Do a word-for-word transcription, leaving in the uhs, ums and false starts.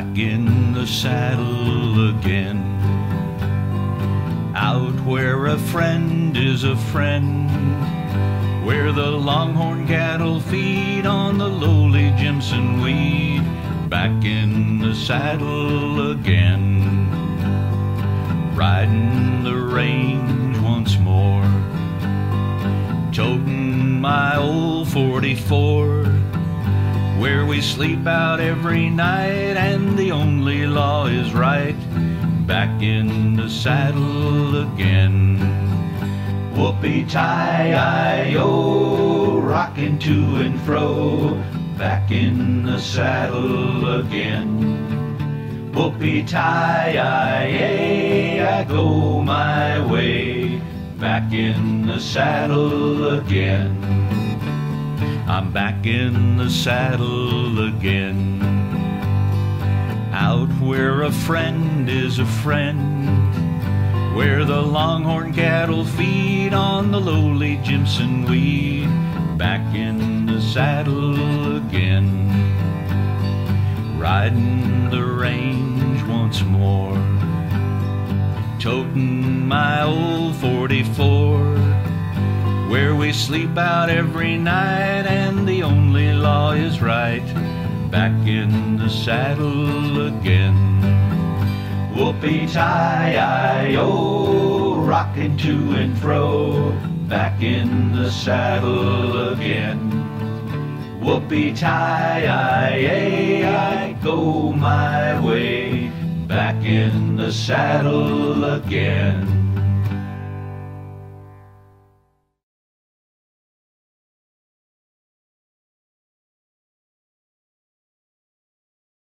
back in the saddle again. Out where a friend is a friend, where the longhorn cattle feed on the lowly Jimson weed. Back in the saddle again, riding the range once more, toting my old forty-four, where we sleep out every night and the only law is right. Back in the saddle again. Whoopee-tie-I-O, rocking to and fro, back in the saddle again. Whoopee-tie-I-A, I go my way, back in the saddle again. I'm back in the saddle again. Out where a friend is a friend, where the longhorn cattle feed on the lowly Jimson weed. Back in the saddle again, riding the range once more, toting my old forty-four, where we sleep out every night and the only law is right. Back in the saddle again. Whoopee-tie-I-O, rocking to and fro, back in the saddle again. Whoopee-tie-I-A, I go my way, back in the saddle again.